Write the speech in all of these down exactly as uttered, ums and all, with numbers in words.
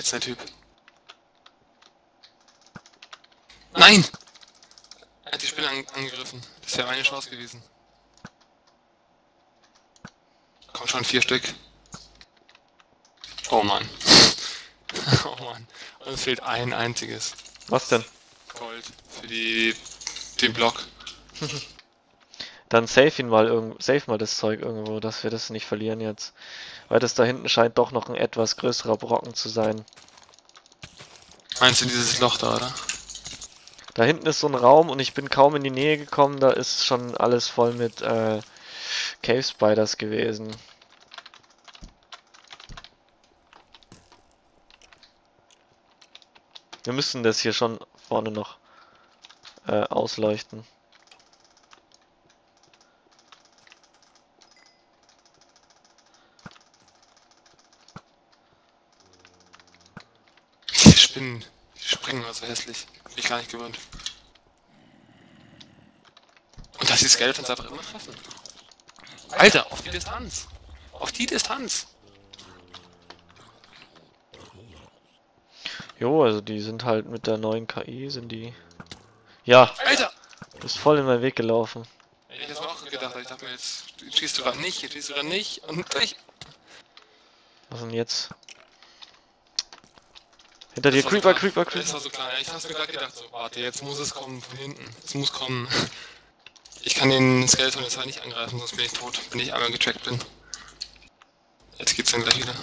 jetzt der Typ? Nein! Er hat die Spinne an angegriffen. Das wäre meine Chance gewesen. Komm schon, vier Stück. Oh Mann. Oh Mann. Und es fehlt ein einziges. Was denn? Gold für die den Block. Dann save ihn mal irgendwo, save mal das Zeug irgendwo, dass wir das nicht verlieren jetzt. Weil das da hinten scheint doch noch ein etwas größerer Brocken zu sein. Meinst du dieses Loch da, oder? Da hinten ist so ein Raum und ich bin kaum in die Nähe gekommen, da ist schon alles voll mit äh, Cave Spiders gewesen. Wir müssen das hier schon vorne noch äh, ausleuchten. Die Spinnen, die springen immer so hässlich. Bin ich gar nicht gewöhnt. Und dass die Skeletons einfach immer treffen. Alter, auf die Distanz! Auf die Distanz! Jo, also die sind halt mit der neuen K I, sind die... Ja, Alter! du bist voll in meinen Weg gelaufen. Ich hab mir auch gedacht, ich dachte mir jetzt, schießt du gerade nicht, jetzt schießt du gerade nicht und ich... Was denn jetzt? Hinter dir, Das war so Creeper, klar. Creeper, Das Creeper. war so klar, ich hab's mir gerade gedacht, so, warte, jetzt muss es kommen von hinten. Es muss kommen. Ich kann den Skeleton jetzt halt nicht angreifen, sonst bin ich tot, wenn ich einmal getrackt bin. Jetzt geht's dann gleich wieder.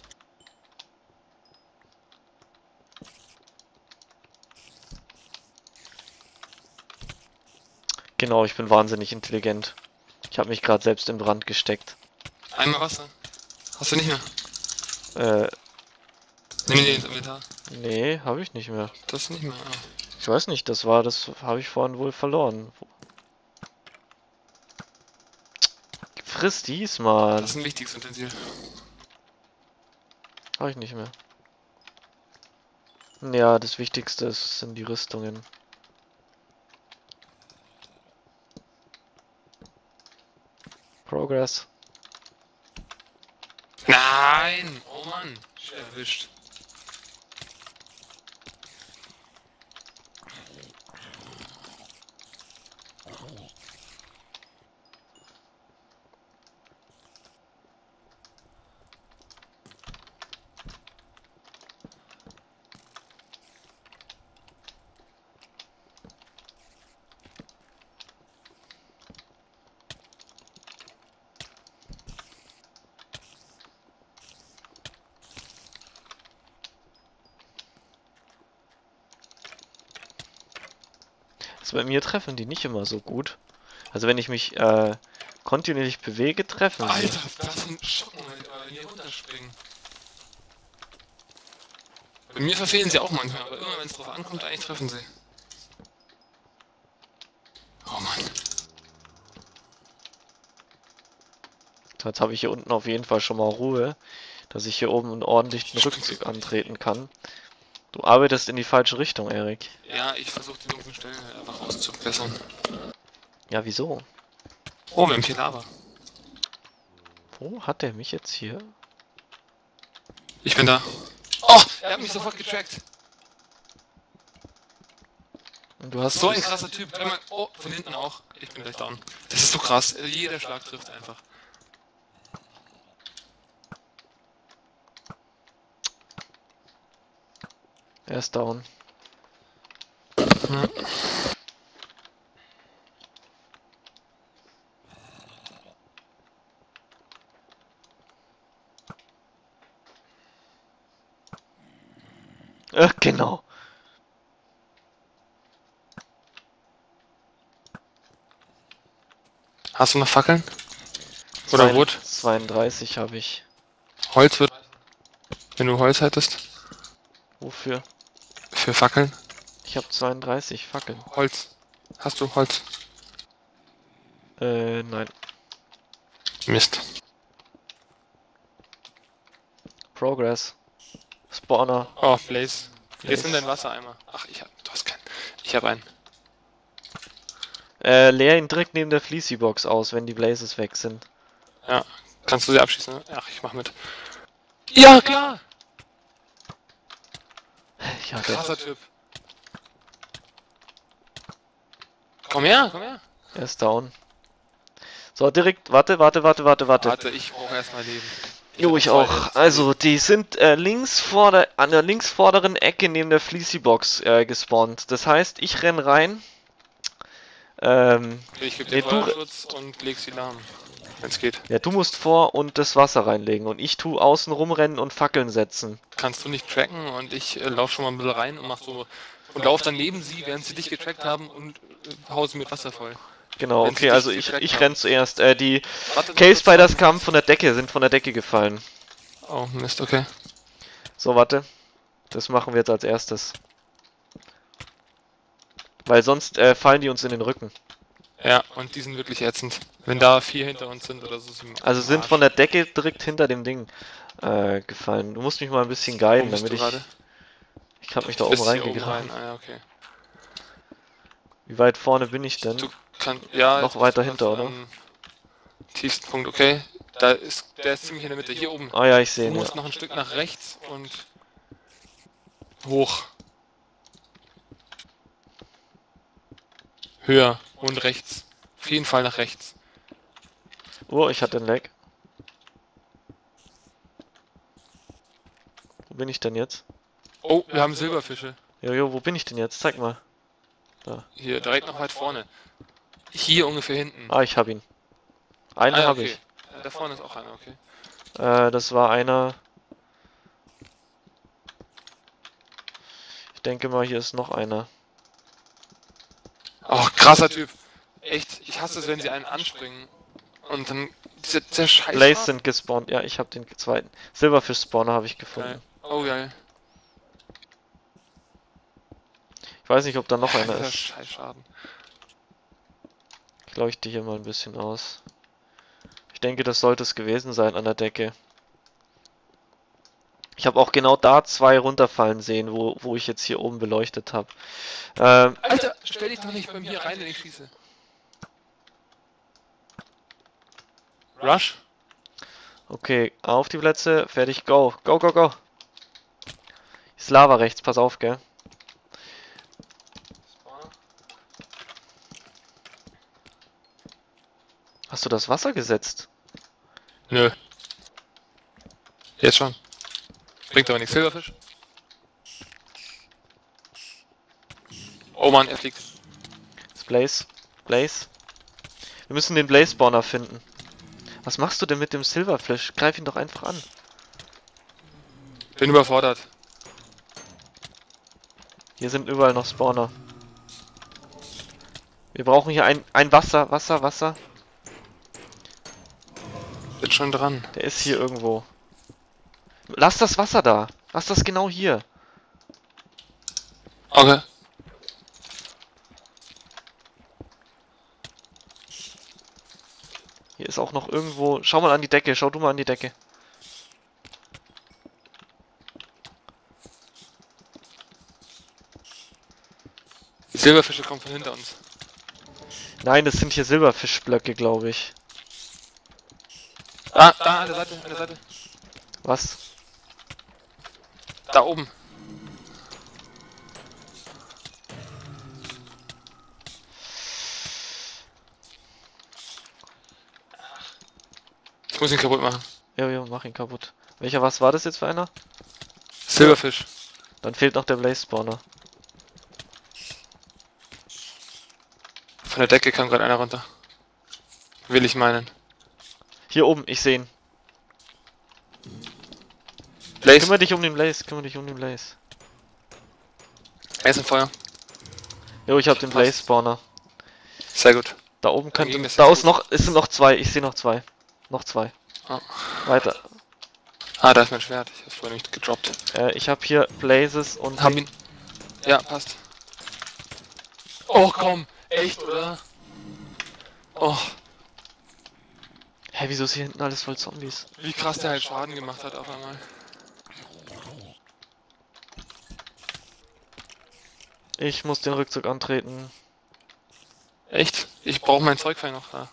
Genau, ich bin wahnsinnig intelligent. Ich habe mich gerade selbst in Brand gesteckt. Einmal Wasser. Hast du nicht mehr? Äh, Nimm ihn ins Inventar. nee, habe ich nicht mehr. Das nicht mehr. Ah. Ich weiß nicht, das war, das habe ich vorhin wohl verloren. Friss dies mal. Das ist ein wichtiges Utensil. Habe ich nicht mehr. Ja, das Wichtigste ist, sind die Rüstungen. Progress. Nein! Oh Mann! Schwer erwischt. Also bei mir treffen die nicht immer so gut. Also wenn ich mich äh, kontinuierlich bewege, treffen sie. Alter, das sind Schocken, Alter, hier runterspringen. Bei mir verfehlen sie auch manchmal, aber immer wenn es drauf ankommt, eigentlich treffen sie. Oh Mann. So, jetzt habe ich hier unten auf jeden Fall schon mal Ruhe, dass ich hier oben einen ordentlichen Rückzug antreten kann. Du arbeitest in die falsche Richtung, Erik. Ja, ich versuche die dunklen Stellen einfach auszubessern. Ja, wieso? Oh, wir haben hier Lava. Wo hat der mich jetzt hier? Ich bin da. Oh, er hat mich sofort getrackt. Und du hast So ein krasser Typ. Einmal, oh, von hinten auch. Ich bin gleich down. Das ist so krass. Jeder Schlag trifft einfach. Er ist down. Ja. Äh, genau. Hast du noch Fackeln? Oder Zwei- Wood? zweiunddreißig habe ich. Holz wird... Wenn du Holz hättest. Wofür? Für Fackeln. Ich habe zweiunddreißig Fackeln. Holz. Hast du Holz? Äh, nein. Mist. Progress. Spawner. Oh, Blaze. Blaze. Jetzt nimm dein Wassereimer. Ach, ich hab... Du hast keinen. Ich hab einen. Äh, leer ihn direkt neben der Fleecy Box aus, wenn die Blazes weg sind. Ja. Kannst du sie abschießen, ne? Ach, ich mach mit. Ja, klar! Ja, der, Krasser Typ. Komm her, komm her. er ist down. So, direkt, warte, warte, warte, warte, warte. Warte, ich brauche erstmal Leben. Jo, ich auch. Also, die sind äh, links vor der, an der links vorderen Ecke neben der Fleecy-Box äh, gespawnt. Das heißt, ich renn rein. Ähm, Ich gebe nee, dir du, Feuerschutz und leg sie lahm. Wenn's geht. ja, du musst vor und das Wasser reinlegen und ich tu außen rumrennen und Fackeln setzen. Kannst du nicht tracken und ich äh, lauf schon mal ein bisschen rein und mach so. Und lauf dann neben sie, während sie dich getrackt haben und äh, hau sie mit Wasser voll. Genau, Wenn sie okay, dich also ich, getrackt ich haben. renn zuerst. Äh, die Warte noch Cave kurz, Spiders warte kamen kurz. von der Decke, sind von der Decke gefallen. Oh, Mist, okay. So, warte. Das machen wir jetzt als erstes. Weil sonst äh, fallen die uns in den Rücken. Ja, und die sind wirklich ätzend. Wenn da vier hinter uns sind oder so. Ist im Also sind Arsch. von der Decke direkt hinter dem Ding äh, gefallen. Du musst mich mal ein bisschen guiden, Wo bist damit du ich... gerade? Ich hab mich da Du oben bist hier oben reingegraben. rein. Ah, ja, okay. Wie weit vorne bin ich denn? Du kannst. Ja, Noch jetzt weiter bist hinter, du oder? am tiefsten Punkt, okay. Da ist, der ist ziemlich in der Mitte. Hier oben. Ah ja, ich Du sehe ihn, ja. musst noch ein Stück nach rechts und hoch. Höher und rechts. Auf jeden Fall nach rechts. Oh, ich hatte einen Lag. Wo bin ich denn jetzt? Oh, wir haben Silberfische. Jojo, wo bin ich denn jetzt? Zeig mal. Hier, direkt noch weit vorne. Hier ungefähr hinten. Ah, ich hab ihn. Einen Ah, ja, habe okay. Da vorne ist auch einer, okay. ich. Äh, das war einer... Ich denke mal, hier ist noch einer. Oh, krasser Typ. Echt, ich hasse es, wenn sie einen anspringen. Und dann dieser, dieser Scheiß. Blaze sind gespawnt. Ja, ich habe den zweiten. Silberfisch-Spawner habe ich Geil. gefunden. Oh, geil. Ich weiß nicht, ob da noch Ja, einer dieser ist. Scheißschaden. Ich leuchte hier mal ein bisschen aus. Ich denke, das sollte es gewesen sein an der Decke. Ich habe auch genau da zwei runterfallen sehen, wo, wo ich jetzt hier oben beleuchtet habe. Ähm, Alter, stell dich doch nicht bei mir rein, wenn ich schieße. Rush? okay, auf die Plätze, fertig, go. Go, go, go. Ist Lava rechts, pass auf, gell. Hast du das Wasser gesetzt? Nö. Jetzt schon. Bringt aber nichts. Silberfisch. Oh Mann, er fliegt. Ist Blaze. Blaze. Wir müssen den Blaze-Spawner finden. Was machst du denn mit dem Silverfish? Greif ihn doch einfach an. Bin überfordert. Hier sind überall noch Spawner. Wir brauchen hier ein, ein Wasser, Wasser, Wasser. Bin schon dran. Der ist hier irgendwo. Lass das Wasser da. Lass das genau hier. Okay. Hier ist auch noch irgendwo... Schau mal an die Decke. Schau du mal an die Decke. Die Silberfische kommen von hinter uns. Nein, das sind hier Silberfischblöcke, glaube ich. Ah, da, an der Seite, an der Seite. Was? Da oben. Ich muss ihn kaputt machen. Jo, jo, mach ihn kaputt. Welcher, was war das jetzt für einer? Silberfisch. Dann fehlt noch der Blaze-Spawner. Von der Decke kam gerade einer runter. Will ich meinen. Hier oben, ich sehe ihn. Blaze, Kümmere dich um den Blaze, kümmere dich um den Blaze. er ist im Feuer. Jo, ich hab den Passt. Blaze-Spawner. Sehr gut. Da oben könnte... ging das Da jetzt ist gut. noch... Es sind noch zwei. Ich sehe noch zwei. Noch zwei. Oh. Weiter. Ah, da ist mein Schwert. Ich hab's vorhin nicht gedroppt. Äh, ich habe hier Blazes und... Hab ihn. Ja, passt. Oh, komm. Echt, oder? Oh, Hä, wieso ist hier hinten alles voll Zombies? wie krass der halt Schaden gemacht hat auf einmal. Ich muss den Rückzug antreten. Echt? Ich brauche mein Zeugfall noch da.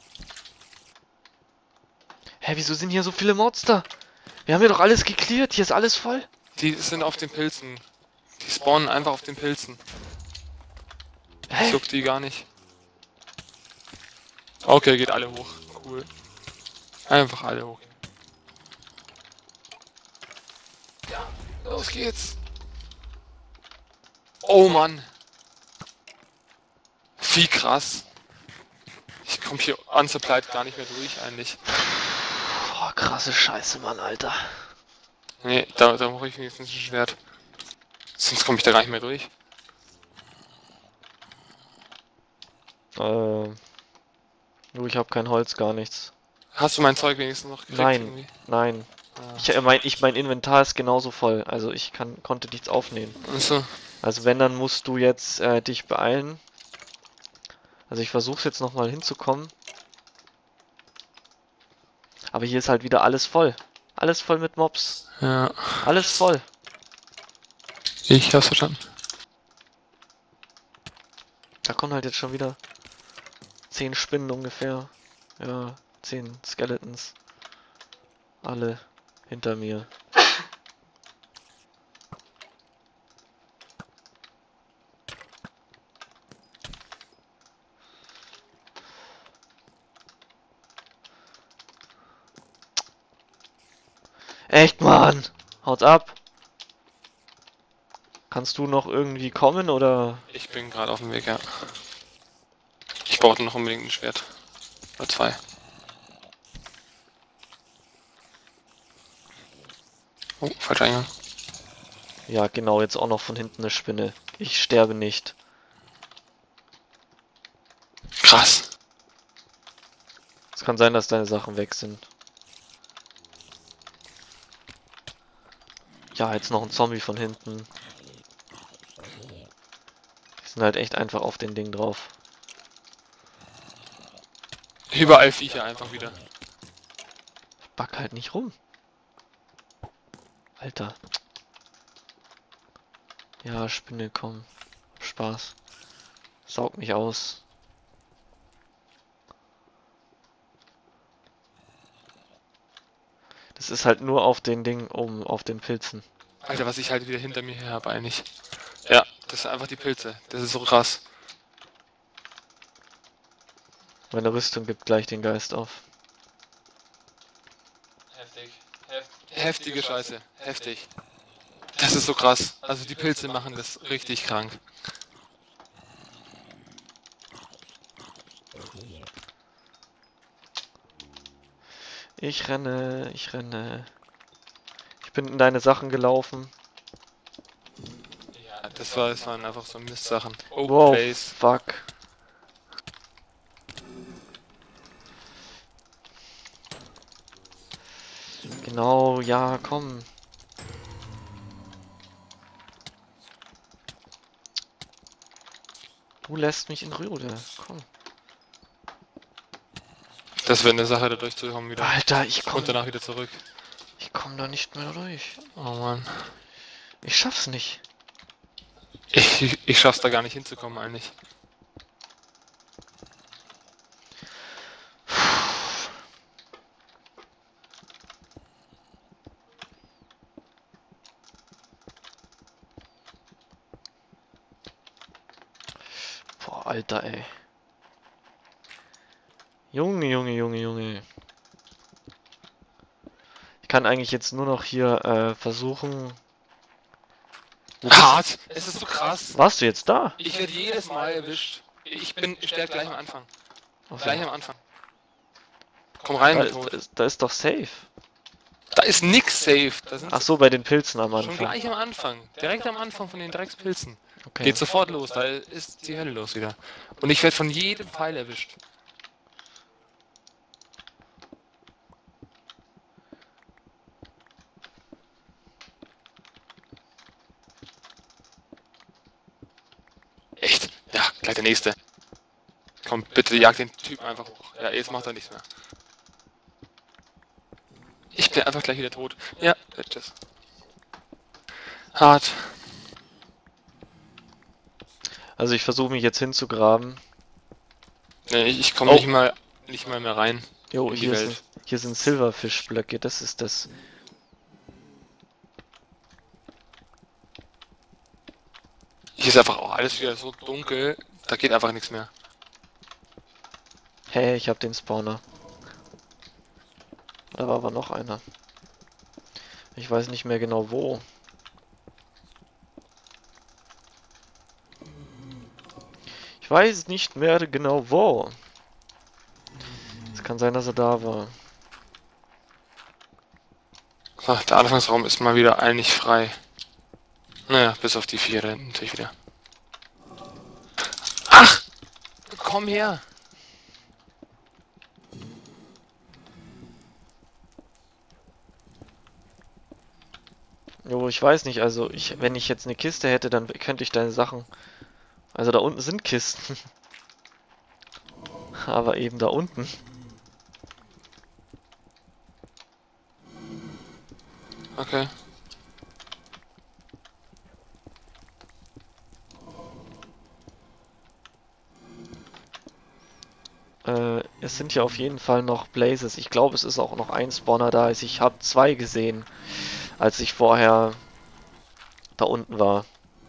Hä, wieso sind hier so viele Monster? Wir haben hier doch alles geklärt. Hier ist alles voll. Die sind auf den Pilzen. Die Die spawnen einfach auf den Pilzen. Hä? Ich juckt die gar nicht. Okay, geht alle hoch. Cool. Einfach alle hoch. Ja, los geht's. Oh Mann. Wie krass. Ich komme hier unsupplied gar nicht mehr durch eigentlich. Boah, krasse Scheiße, Mann, Alter. Nee, da, da brauche ich wenigstens ein Schwert. Sonst komme ich da gar nicht mehr durch. Äh. Du, ich habe kein Holz, gar nichts. Hast du mein Zeug wenigstens noch gekriegt? Nein, Irgendwie? nein. Ah. Ich, äh, mein, ich, mein Inventar ist genauso voll, also ich kann, konnte nichts aufnehmen. Achso. Also wenn, dann musst du jetzt äh, dich beeilen. Also ich versuche jetzt nochmal hinzukommen. Aber hier ist halt wieder alles voll. Alles voll mit Mobs. Ja. Alles voll. Ich hab's verstanden. Da kommen halt jetzt schon wieder zehn Spinnen ungefähr. Ja, zehn Skeletons. Alle hinter mir. Echt, Mann! Haut ab! Kannst du noch irgendwie kommen, oder? Ich bin gerade auf dem Weg, ja. Ich brauchte noch unbedingt ein Schwert. Oder zwei. Oh, falscher Eingang. Ja, genau, jetzt auch noch von hinten eine Spinne. Ich sterbe nicht. Krass. Es kann sein, dass deine Sachen weg sind. Ja, jetzt noch ein Zombie von hinten. Die sind halt echt einfach auf den Ding drauf. Überall Viecher einfach wieder. Back halt nicht rum. Alter. Ja, Spinne, komm. Spaß. Saug mich aus. Das ist halt nur auf den Ding oben, auf den Pilzen. Alter, was ich halt wieder hinter mir her habe eigentlich. Ja, das sind einfach die Pilze. Das ist so krass. Meine Rüstung gibt gleich den Geist auf. Heftig. Heftige Scheiße. Heftig. Das ist so krass. Also die Pilze machen das richtig krank. Ich renne, ich renne. Ich bin in deine Sachen gelaufen. Ja, das war, das waren einfach so Mistsachen. Oh, Wow, Place. fuck. Genau, ja, komm. Du lässt mich in Ruhe, komm. Das wäre eine Sache, da durchzukommen wieder. Alter, ich komm, Und danach wieder zurück. ich komm da nicht mehr durch. Oh Mann. Ich schaff's nicht. Ich, ich schaff's da gar nicht hinzukommen eigentlich. Boah, Alter, ey. Junge, Junge, Junge, Junge. Ich kann eigentlich jetzt nur noch hier äh, versuchen. Wo bist- Hart! Es ist so krass. Warst du jetzt da? Ich werde jedes Mal erwischt. Ich bin, ich sterbe gleich am Anfang. Achso. Gleich am Anfang. Komm rein, Da, mit ist, da, Tod. ist, da ist doch safe. Da ist nix safe. Da sind Ach so, bei den Pilzen am schon Anfang. gleich am Anfang. Direkt am Anfang von den Dreckspilzen. Okay. Geht sofort los, da ist die Hölle los wieder. Und ich werde von jedem Pfeil erwischt. Echt? Ja, gleich der nächste. Komm, bitte jag den Typen einfach hoch. Ja, jetzt macht er nichts mehr. Ich bin einfach gleich wieder tot. Ja, tschüss. Hart. Also ich versuche mich jetzt hinzugraben. Nee, ich, ich komme Oh. nicht mal nicht mal mehr rein. Jo, in die hier Welt. sind, hier sind Silverfish-Blöcke, das ist das. ist einfach auch alles wieder so dunkel, da geht einfach nichts mehr. Hey, ich hab den Spawner. Da war aber noch einer. Ich weiß nicht mehr genau wo. Ich weiß nicht mehr genau wo. Es kann sein, dass er da war. So, der Anfangsraum ist mal wieder eigentlich frei. Naja, bis auf die vier natürlich wieder. Ach! Komm her! Jo, ich weiß nicht, also ich, wenn ich jetzt eine Kiste hätte, dann könnte ich deine Sachen... Also da unten sind Kisten. Aber eben da unten. Okay. Äh, es sind ja auf jeden Fall noch Blazes. Ich glaube, es ist auch noch ein Spawner da. Also ich habe zwei gesehen, als ich vorher da unten war.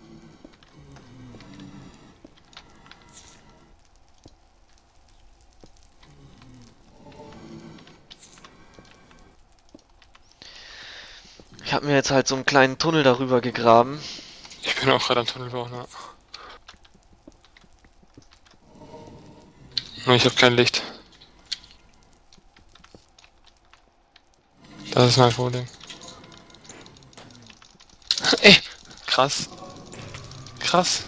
Ich habe mir jetzt halt so einen kleinen Tunnel darüber gegraben. Ich bin auch gerade am Tunnel bauen, ja. Nur ich habe kein Licht. Das ist mein Problem. Ey! Krass. Krass.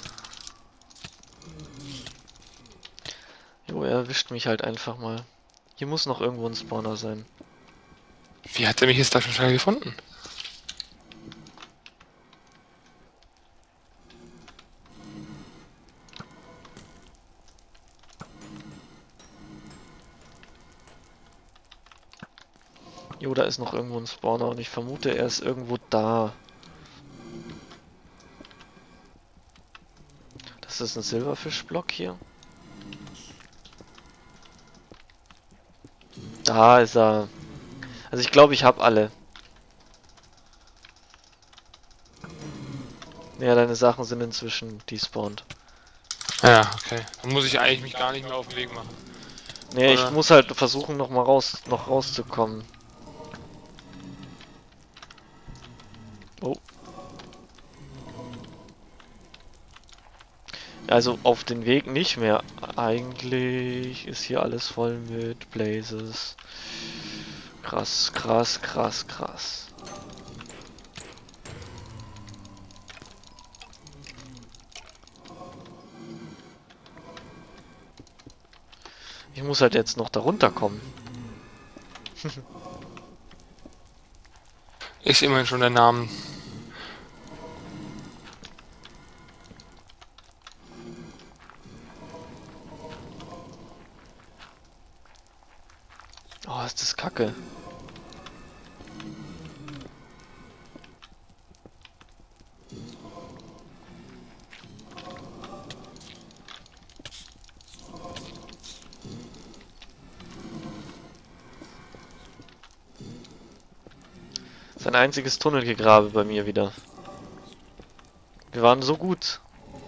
Jo, er erwischt mich halt einfach mal. Hier muss noch irgendwo ein Spawner sein. Wie hat er mich jetzt da schon schnell gefunden? Jo, da ist noch irgendwo ein Spawner und ich vermute, er ist irgendwo da. Das ist ein Silberfischblock hier. Da ist er. Also ich glaube, ich habe alle. Ja, deine Sachen sind inzwischen despawned. Ja, okay. Dann muss ich eigentlich mich gar nicht mehr auf den Weg machen. Nee, ich Oder? muss halt versuchen, noch mal raus, noch rauszukommen. Oh. Also auf den Weg nicht mehr. Eigentlich ist hier alles voll mit Blazes. Krass, krass, krass, krass. Ich muss halt jetzt noch darunter kommen. Ist immerhin schon der Name. Oh, ist das kacke. Das ist ein einziges Tunnelgegrabe bei mir wieder. Wir waren so gut.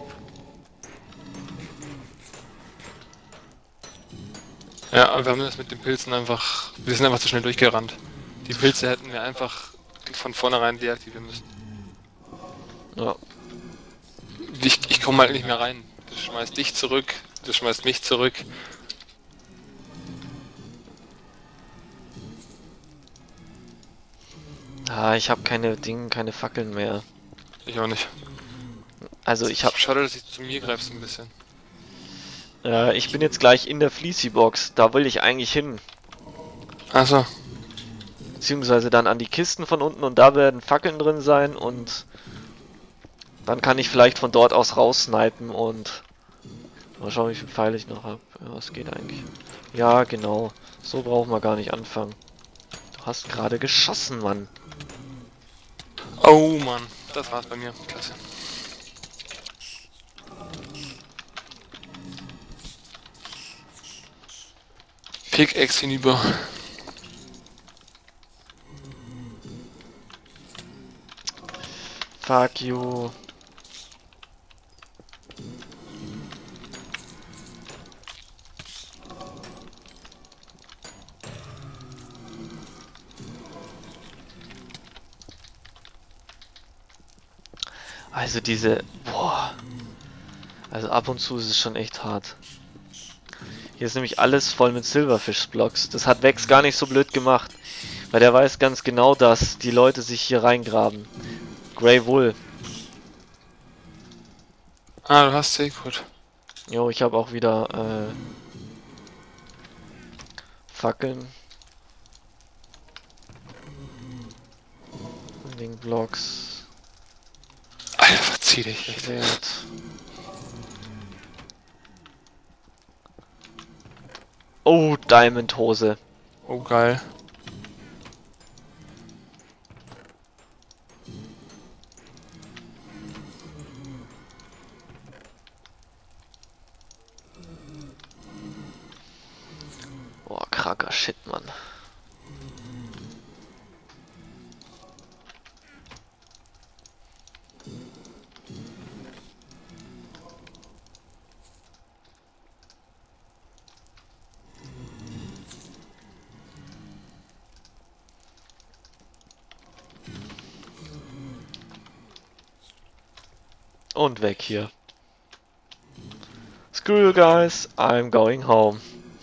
Ja, aber wir haben das mit den Pilzen einfach... Wir sind einfach zu schnell durchgerannt. Die Pilze hätten wir einfach von vornherein deaktivieren müssen. Ja. Ich, ich komme halt nicht mehr rein. Das schmeißt dich zurück, das schmeißt mich zurück. Ah, ich habe keine Dinge, keine Fackeln mehr. Ich auch nicht. Also ich habe... Schade, dass du zu mir greifst ein bisschen. Äh, ich bin jetzt gleich in der Fleecy Box. Da will ich eigentlich hin. Achso. Beziehungsweise dann an die Kisten von unten und da werden Fackeln drin sein und dann kann ich vielleicht von dort aus raussnipen und mal schauen, wie viel Pfeile ich noch habe. Ja, es geht eigentlich. Ja, genau. So brauchen wir gar nicht anfangen. Du hast gerade geschossen, Mann. Oh Mann, das war's bei mir. Klasse. Pickaxe hinüber. Fuck you. Also diese... Boah. Also ab und zu ist es schon echt hart. Hier ist nämlich alles voll mit Silverfish-Blocks. Das hat Vex gar nicht so blöd gemacht. Weil der weiß ganz genau, dass die Leute sich hier reingraben. Grey Wool. Ah, du hast sie, gut. Jo, ich habe auch wieder äh, Fackeln. Wing Blocks. Alter, verzieh dich. Echt. Schwert. Oh, Diamond Hose. Oh, geil. Boah, kranker Shit, Mann. Und weg hier. Screw you guys, I'm going home.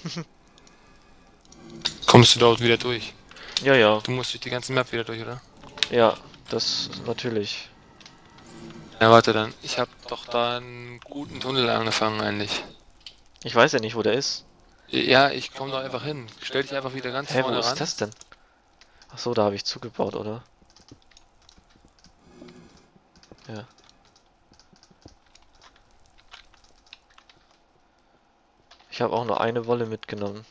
Kommst du dort wieder durch? Ja, ja, Du musst durch die ganze Map wieder durch, oder? ja, das natürlich. Ja, warte dann. Ich habe doch da einen guten Tunnel angefangen eigentlich. Ich weiß ja nicht, wo der ist. Ja, ich komme da einfach hin. Stell dich einfach wieder ganz Hä, wo vorne ist ran. das denn? Ach so, da habe ich zugebaut, oder? Ja. Ich habe auch nur eine Wolle mitgenommen.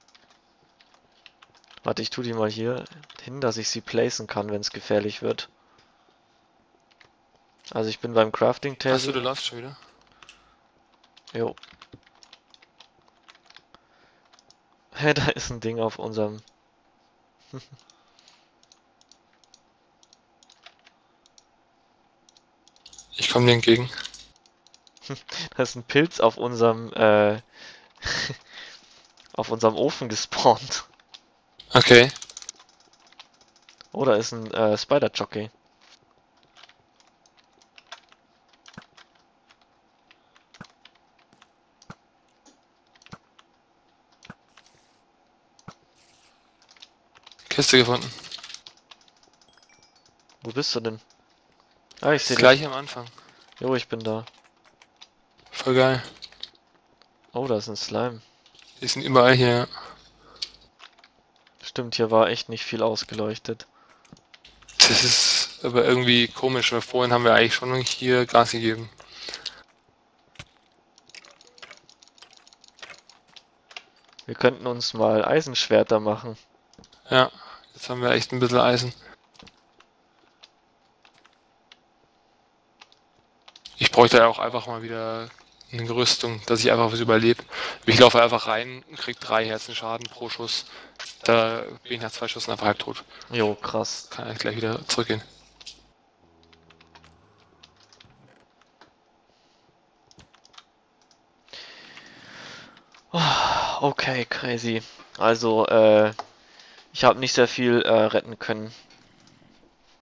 Warte, ich tue die mal hier hin, dass ich sie placen kann, wenn es gefährlich wird. Also ich bin beim Crafting Achso, Table. du läufst schon wieder. Jo. Hä, da ist ein Ding auf unserem... Ich komme dir entgegen. Da ist ein Pilz auf unserem, äh... auf unserem Ofen gespawnt. Okay. Oh, da ist ein äh, Spider-Jockey. Kiste gefunden. Wo bist du denn? Ah, ich Das sehe dich. gleich am Anfang. Jo, ich bin da. Voll geil. Oh, da ist ein Slime. Die sind überall hier. Stimmt, hier war echt nicht viel ausgeleuchtet. Das ist aber irgendwie komisch, weil vorhin haben wir eigentlich schon hier Gas gegeben. Wir könnten uns mal Eisenschwerter machen. Ja, jetzt haben wir echt ein bisschen Eisen. Ich bräuchte ja auch einfach mal wieder eine Rüstung, dass ich einfach was überlebe. Ich laufe einfach rein und krieg drei Herzen Schaden pro Schuss. Da bin ich nach zwei Schüssen einfach halb tot. Jo, krass. Kann ich gleich wieder zurückgehen. Okay, crazy. Also, äh, ich habe nicht sehr viel äh, retten können.